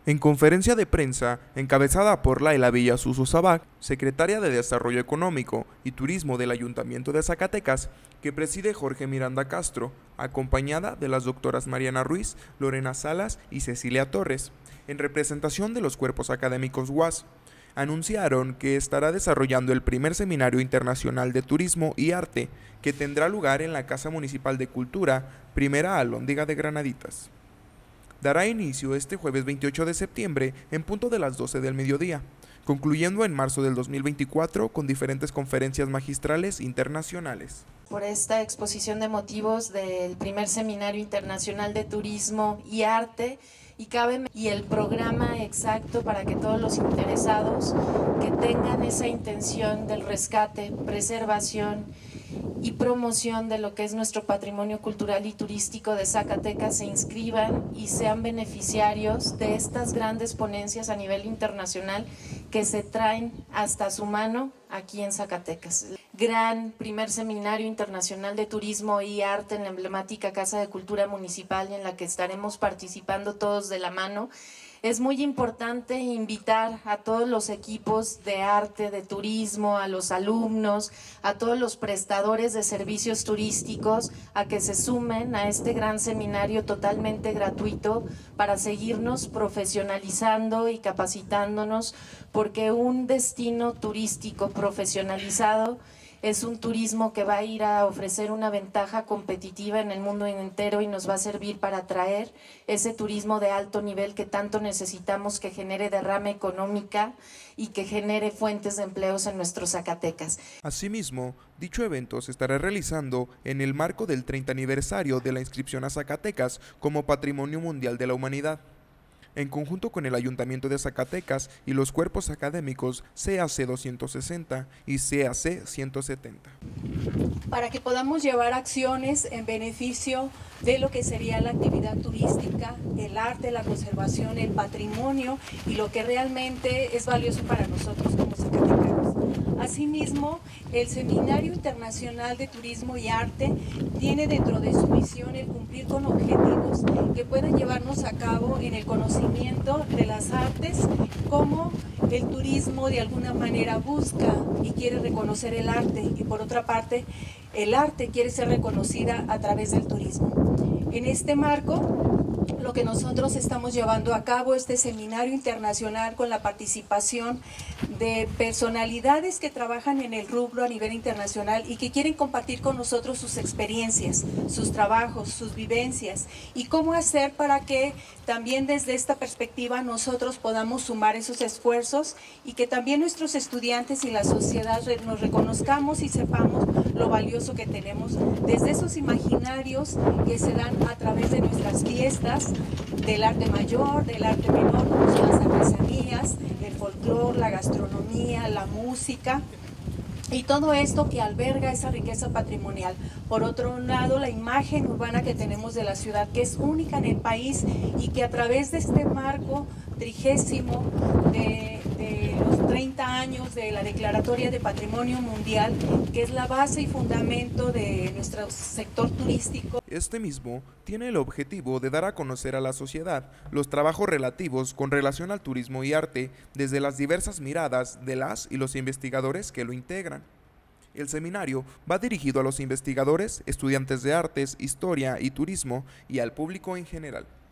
En conferencia de prensa, encabezada por Laila Villasuso Sabac, secretaria de Desarrollo Económico y Turismo del Ayuntamiento de Zacatecas, que preside Jorge Miranda Castro, acompañada de las doctoras Mariana Ruiz, Lorena Salas y Cecilia Torres, en representación de los cuerpos académicos UAS, anunciaron que estará desarrollando el primer Seminario Internacional de Turismo y Arte, que tendrá lugar en la Casa Municipal de Cultura, Primera Alhóndiga de Granaditas. Dará inicio este jueves 28 de septiembre en punto de las 12 del mediodía, concluyendo en marzo del 2024 con diferentes conferencias magistrales internacionales. Por esta exposición de motivos del primer Seminario Internacional de Turismo y Arte y el programa exacto para que todos los interesados que tengan esa intención del rescate, preservación y promoción de lo que es nuestro patrimonio cultural y turístico de Zacatecas se inscriban y sean beneficiarios de estas grandes ponencias a nivel internacional que se traen hasta su mano aquí en Zacatecas. Gran primer Seminario Internacional de Turismo y Arte en la emblemática Casa de Cultura Municipal, en la que estaremos participando todos de la mano. Es muy importante invitar a todos los equipos de arte, de turismo, a los alumnos, a todos los prestadores de servicios turísticos a que se sumen a este gran seminario totalmente gratuito para seguirnos profesionalizando y capacitándonos, porque un destino turístico profesionalizado es un turismo que va a ir a ofrecer una ventaja competitiva en el mundo entero y nos va a servir para atraer ese turismo de alto nivel que tanto necesitamos, que genere derrama económica y que genere fuentes de empleos en nuestros Zacatecas. Asimismo, dicho evento se estará realizando en el marco del 30 aniversario de la inscripción a Zacatecas como Patrimonio Mundial de la Humanidad, en conjunto con el Ayuntamiento de Zacatecas y los cuerpos académicos CAC 260 y CAC 170. Para que podamos llevar acciones en beneficio de lo que sería la actividad turística, el arte, la conservación, el patrimonio y lo que realmente es valioso para nosotros como zacatecanos. Asimismo, el Seminario Internacional de Turismo y Arte tiene dentro de su misión el cumplir con objetivos que puedan llevarnos a cabo en el conocimiento de las artes, como el turismo de alguna manera busca y quiere reconocer el arte, y por otra parte, el arte quiere ser reconocida a través del turismo. En este marco, lo que nosotros estamos llevando a cabo este seminario internacional con la participación de personalidades que trabajan en el rubro a nivel internacional y que quieren compartir con nosotros sus experiencias, sus trabajos, sus vivencias y cómo hacer para que también desde esta perspectiva nosotros podamos sumar esos esfuerzos y que también nuestros estudiantes y la sociedad nos reconozcamos y sepamos lo valioso que tenemos desde esos imaginarios que se dan a través de nuestras fiestas, del arte mayor, del arte menor, como son las artesanías, el folclore, la gastronomía, la música y todo esto que alberga esa riqueza patrimonial. Por otro lado, la imagen urbana que tenemos de la ciudad, que es única en el país y que a través de este marco 30º de los 30 años de la Declaratoria de Patrimonio Mundial, que es la base y fundamento de nuestro sector turístico. Este mismo tiene el objetivo de dar a conocer a la sociedad los trabajos relativos con relación al turismo y arte desde las diversas miradas de las y los investigadores que lo integran. El seminario va dirigido a los investigadores, estudiantes de artes, historia y turismo y al público en general.